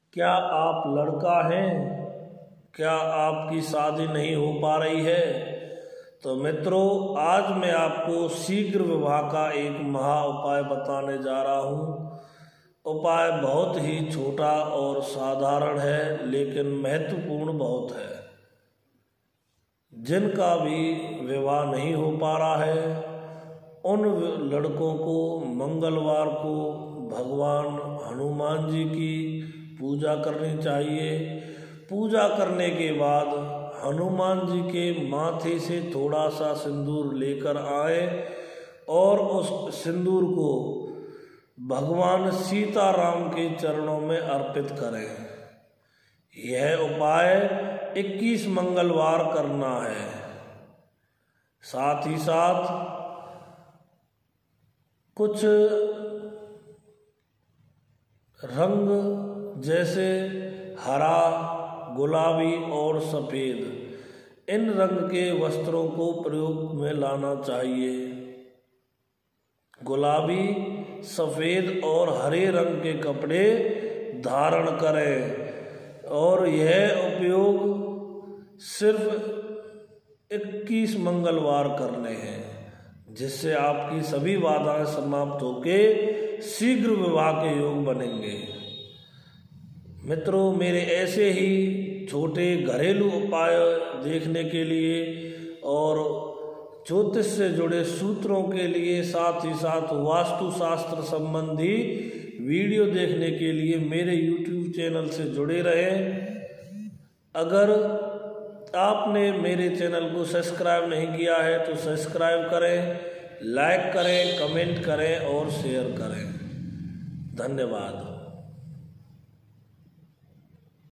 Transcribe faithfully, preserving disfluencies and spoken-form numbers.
क्या आप लड़का हैं? क्या आपकी शादी नहीं हो पा रही है? तो मित्रों, आज मैं आपको शीघ्र विवाह का एक महा उपाय बताने जा रहा हूँ। उपाय बहुत ही छोटा और साधारण है, लेकिन महत्वपूर्ण बहुत है। जिनका भी विवाह नहीं हो पा रहा है, उन लड़कों को मंगलवार को भगवान हनुमान जी की पूजा करनी चाहिए। पूजा करने के बाद हनुमान जी के माथे से थोड़ा सा सिंदूर लेकर आए और उस सिंदूर को भगवान सीताराम के चरणों में अर्पित करें। यह उपाय इक्कीस मंगलवार करना है। साथ ही साथ कुछ रंग जैसे हरा, गुलाबी और सफ़ेद, इन रंग के वस्त्रों को प्रयोग में लाना चाहिए। गुलाबी, सफ़ेद और हरे रंग के कपड़े धारण करें और यह उपयोग सिर्फ इक्कीस मंगलवार करने हैं, जिससे आपकी सभी बाधाएं समाप्त होकर शीघ्र विवाह के योग बनेंगे। मित्रों, मेरे ऐसे ही छोटे घरेलू उपाय देखने के लिए और ज्योतिष से जुड़े सूत्रों के लिए, साथ ही साथ वास्तुशास्त्र संबंधी वीडियो देखने के लिए मेरे यूट्यूब चैनल से जुड़े रहें। अगर आपने मेरे चैनल को सब्सक्राइब नहीं किया है तो सब्सक्राइब करें, लाइक करें, कमेंट करें और शेयर करें। धन्यवाद।